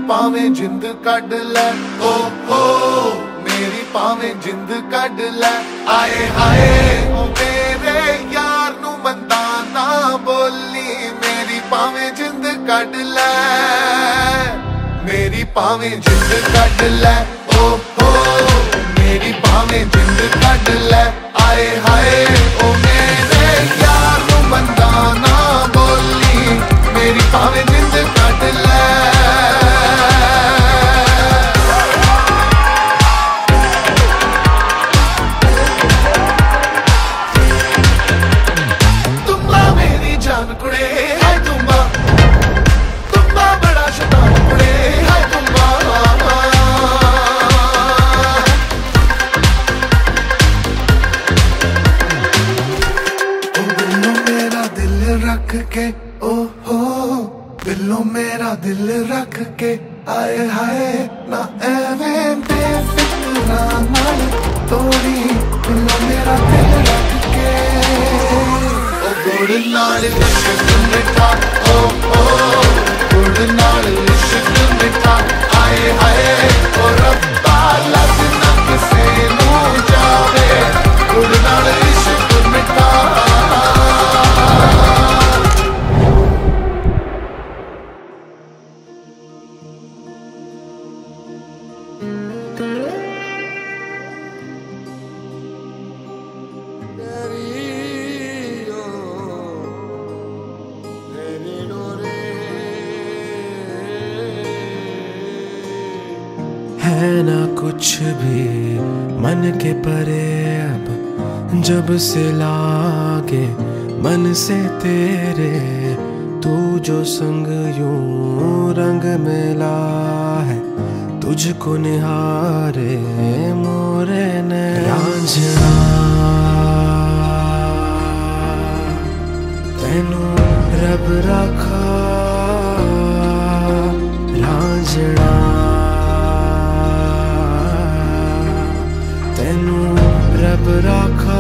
भावें जिंद कड लै, ओ हो मेरी भावें जिंद कड लै। आए हाय ओ मेरे यार नू मंदा ना बोली, मेरी भावें जिंद कड लै, मेरी भावें जिंद कड लै, ओ हो मेरी भावें जिंद कड लै। आए हाय ओ मेरे यार नू मंदा ना बोली, मेरी भावें जिंद कड लै। तुम्बा मेरी जान कुड़े हाय तुम्बा, तुम्बा बड़ा शैतान कुड़े हाय तुम्बा। दिलों मेरा दिल रख के, ओ हो दिलों मेरा दिल रख के। आए हाय ना एवें बेफिक्रा नाल तोड़ी, दिलों मेरा दिल रख के। ओ गुड़ नाल इश्क मिठा, ओ गुड़ नाल इश्क मिठा। आए हाय ओ रब्बा लग ना किसे नू जावे, गुड़ नाल इश्क मिठा। है ना कुछ भी मन के परे अब, जब से लागे मन से तेरे। तू जो संग यूं रंग मिला है, तुझको निहारे मोरे ने रांझना। तेनू रब रखा रांझना, तेनू रब रखा।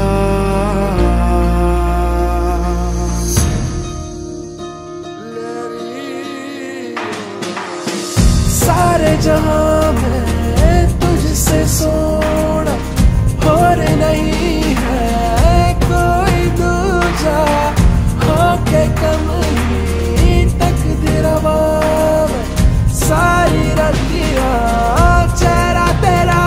सारे जहां में तुझसे सोना और नहीं है कोई दूजा, होके कमली तकदीरवा में सारी रतिया चेहरा तेरा।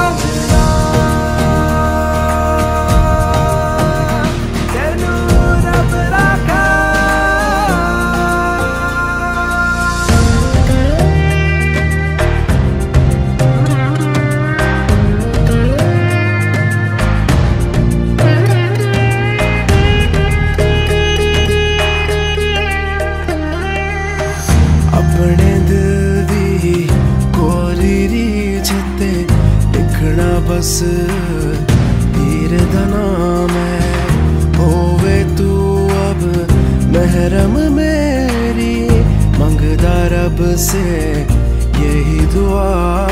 अपने दिल दी कोरी रीझते लिखना बस तीर दा नाम है। होवे तू अब महरम मेरी, मंगदा रब से यही दुआ।